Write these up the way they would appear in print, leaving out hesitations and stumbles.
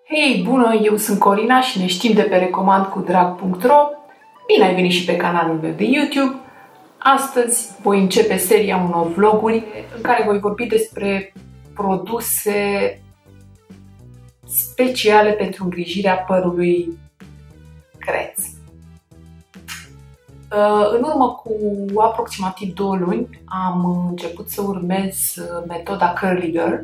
Hei, bună! Eu sunt Corina și ne știm de pe recomandcudrag.ro. Bine ai venit și pe canalul meu de YouTube. Astăzi voi începe seria unor vloguri în care voi vorbi despre produse speciale pentru îngrijirea părului creț. În urmă cu aproximativ 2 luni am început să urmez metoda Curly Girl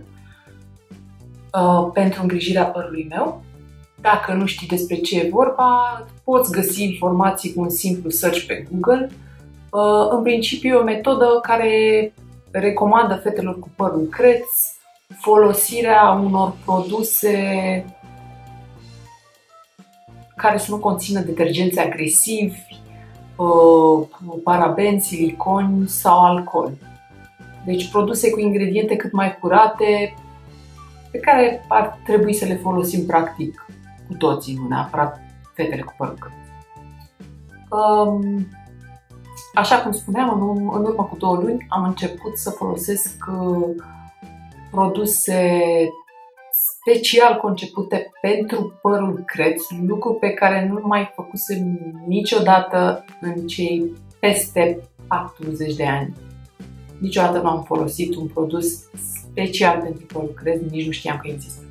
pentru îngrijirea părului meu. Dacă nu știi despre ce e vorba, poți găsi informații cu un simplu search pe Google. În principiu e o metodă care recomandă fetelor cu părul creț folosirea unor produse care să nu conțină detergenți agresivi, parabeni, siliconi sau alcool. Deci produse cu ingrediente cât mai curate, pe care ar trebui să le folosim practic cu toții, nu neapărat fetele cu părul creț. Așa cum spuneam, în urmă cu 2 luni am început să folosesc produse special concepute pentru părul creț, lucru pe care nu mai făcusem niciodată în cei peste 40 de ani. Niciodată nu am folosit un produs special pentru părul creț, nici nu știam că există.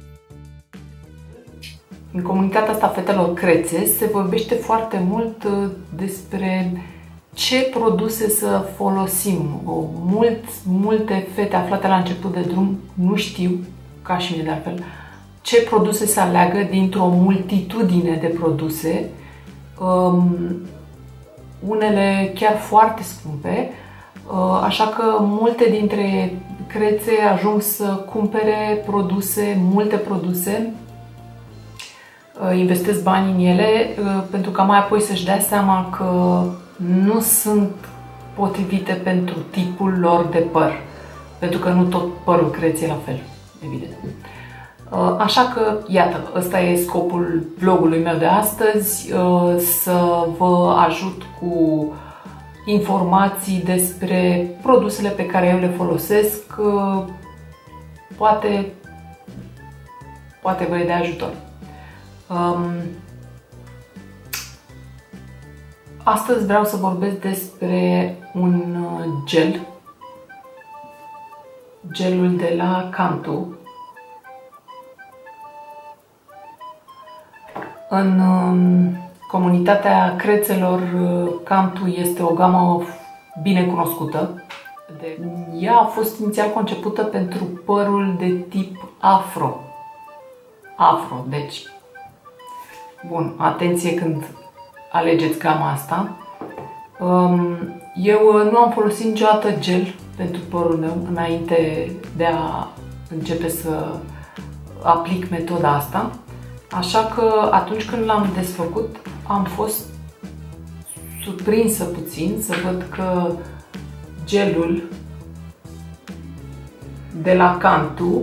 În comunitatea asta fetelor crețe se vorbește foarte mult despre ce produse să folosim. Multe fete aflate la început de drum nu știu, ca și mine de altfel, ce produse să aleagă dintr-o multitudine de produse, unele chiar foarte scumpe, așa că multe dintre crețe ajung să cumpere multe produse, investesc bani în ele, pentru ca mai apoi să-și dea seama că nu sunt potrivite pentru tipul lor de păr, pentru că nu tot părul creț e la fel, evident. Așa că, iată, ăsta e scopul vlogului meu de astăzi, să vă ajut cu informații despre produsele pe care eu le folosesc, poate vă e de ajutor. Astăzi vreau să vorbesc despre un gelul de la Cantu. În comunitatea crețelor, Cantu este o gamă bine cunoscută. Ea a fost inițial concepută pentru părul de tip afro. Deci, bun, atenție când alegeți gama asta. Eu nu am folosit niciodată gel pentru părul meu înainte de a începe să aplic metoda asta. Așa că atunci când l-am desfăcut am fost surprinsă puțin să văd că gelul de la Cantu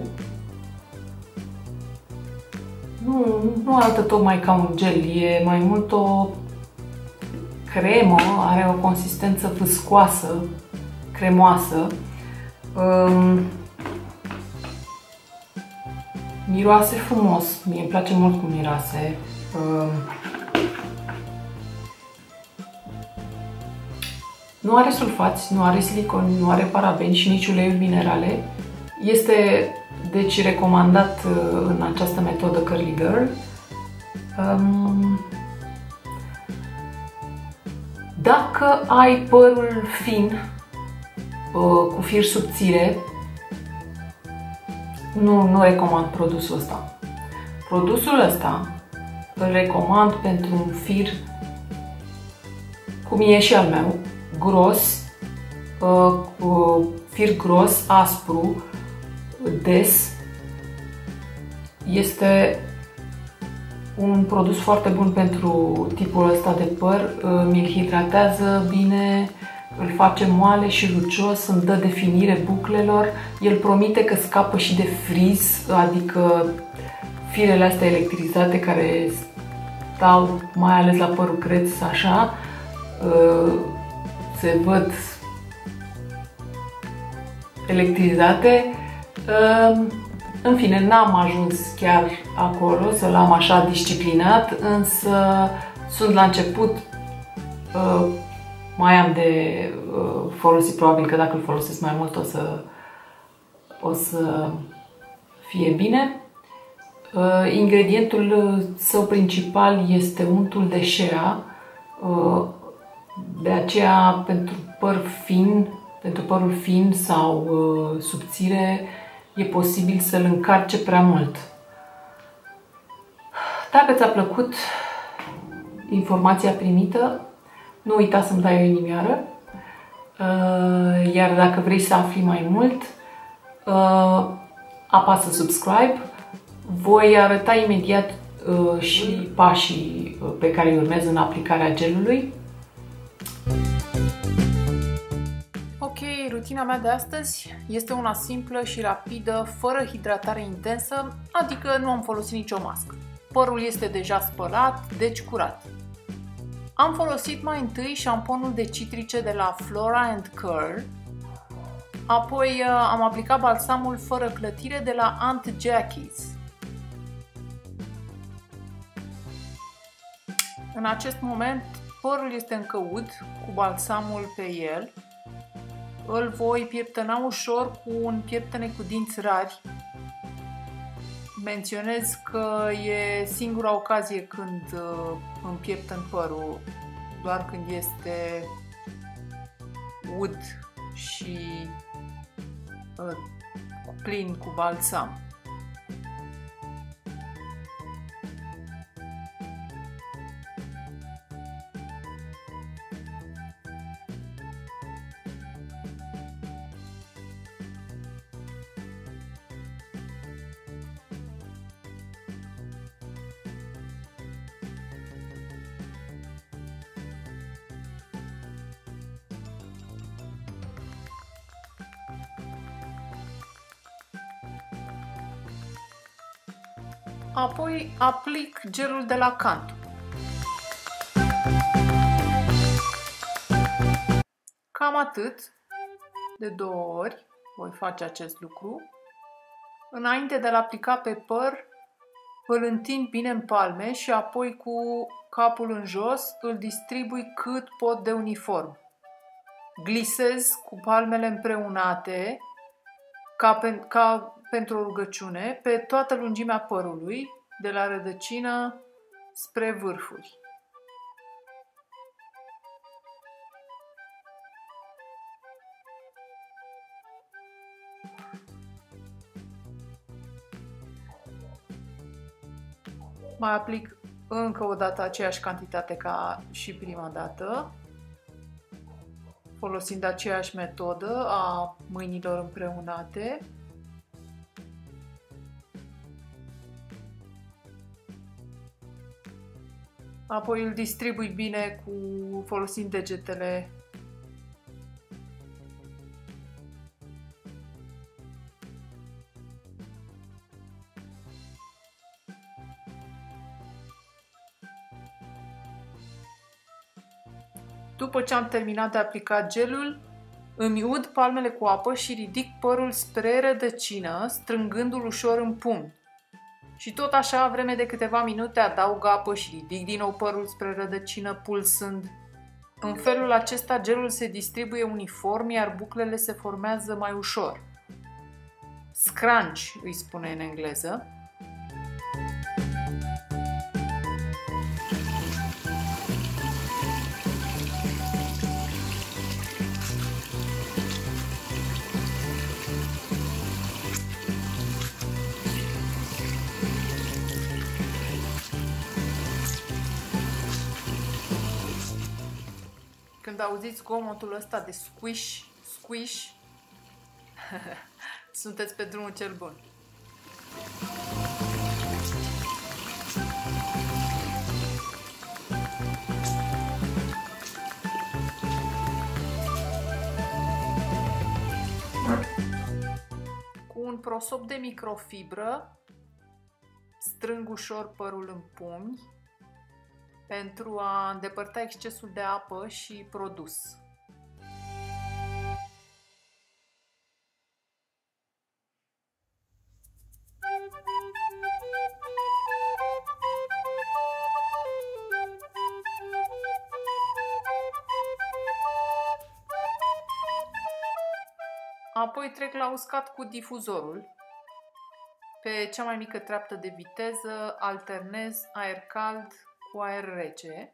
nu arată tocmai ca un gel, e mai mult o cremă, are o consistență viscoasă, cremoasă. Miroase frumos, mie îmi place mult cum miroase. Nu are sulfați, nu are siliconi, nu are parabeni și nici uleiuri minerale. Este deci recomandat în această metodă Curly Girl. Dacă ai părul fin, cu fir subțire, nu recomand produsul ăsta. Produsul ăsta îl recomand pentru un fir, cum e și al meu, gros, fir gros, aspru, des. Este un produs foarte bun pentru tipul ăsta de păr, mi-l hidratează bine, îl face moale și lucios, îmi dă definire buclelor, el promite că scapă și de friz, adică firele astea electrizate care stau mai ales la părul creț așa, se văd electrizate. În fine, n-am ajuns chiar acolo să-l am așa disciplinat, însă sunt la început, mai am de folosit, probabil că dacă îl folosesc mai mult o să fie bine. Ingredientul său principal este untul de shea, de aceea pentru părul fin sau subțire e posibil să-l încarce prea mult. Dacă ți-a plăcut informația primită, nu uita să-mi dai o inimioară, iar dacă vrei să afli mai mult, apasă subscribe. Voi arăta imediat și pașii pe care îi urmez în aplicarea gelului. Ok, rutina mea de astăzi este una simplă și rapidă, fără hidratare intensă, adică nu am folosit nicio mască. Părul este deja spălat, deci curat. Am folosit mai întâi șamponul de citrice de la Flora & Curl, apoi am aplicat balsamul fără clătire de la Aunt Jackie's. În acest moment, părul este încă ud, cu balsamul pe el. Îl voi pieptăna ușor cu un pieptăne cu dinți rari. Menționez că e singura ocazie când îmi pieptăn părul, doar când este ud și plin cu balsam. Apoi aplic gelul de la Cantu. Cam atât. De 2 ori voi face acest lucru. Înainte de a-l aplica pe păr, îl întind bine în palme și apoi cu capul în jos îl distribui cât pot de uniform. Glisez cu palmele împreunate ca pentru o rugăciune pe toată lungimea părului, de la rădăcină spre vârfuri. Mai aplic încă o dată aceeași cantitate ca și prima dată, folosind aceeași metodă a mâinilor împreunate. Apoi îl distribui bine folosind degetele. După ce am terminat de aplicat gelul, îmi ud palmele cu apă și ridic părul spre rădăcină, strângându-l ușor în pumni. Și tot așa, vreme de câteva minute, adaug apă și ridic din nou părul spre rădăcină, pulsând. În felul acesta, gelul se distribuie uniform, iar buclele se formează mai ușor. Scrunch îi spune în engleză. Când auziți zgomotul ăsta de squish, squish, sunteți pe drumul cel bun. Cu un prosop de microfibră strâng ușor părul în pumni pentru a îndepărta excesul de apă și produs. Apoi trec la uscat cu difuzorul. Pe cea mai mică treaptă de viteză alternez aer cald cu aer rece.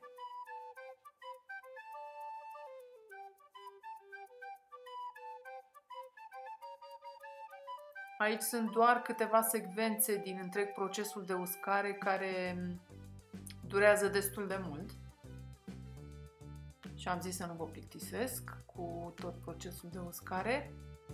Aici sunt doar câteva secvențe din întreg procesul de uscare care durează destul de mult. Și am zis să nu vă plictisesc cu tot procesul de uscare.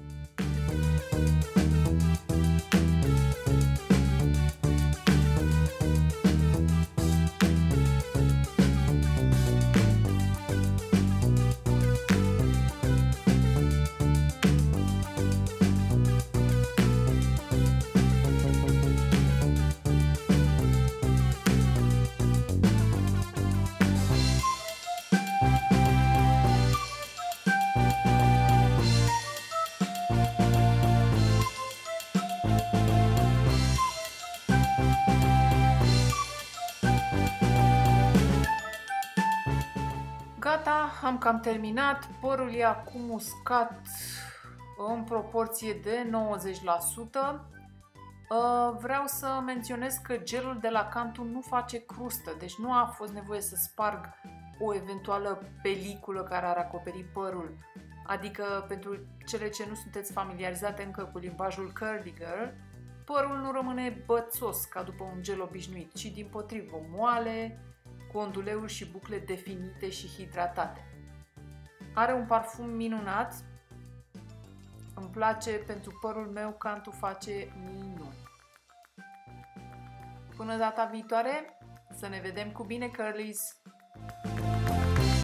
Gata, am cam terminat. Părul e acum uscat în proporție de 90%. Vreau să menționez că gelul de la Cantu nu face crustă, deci nu a fost nevoie să sparg o eventuală peliculă care ar acoperi părul. Adică, pentru cele ce nu sunteți familiarizate încă cu limbajul Curly Girl, părul nu rămâne bățos ca după un gel obișnuit, ci dimpotrivă moale, cu onduleuri și bucle definite și hidratate. Are un parfum minunat. Îmi place, pentru părul meu Cantu face minuni. Până data viitoare, să ne vedem cu bine, Curlies!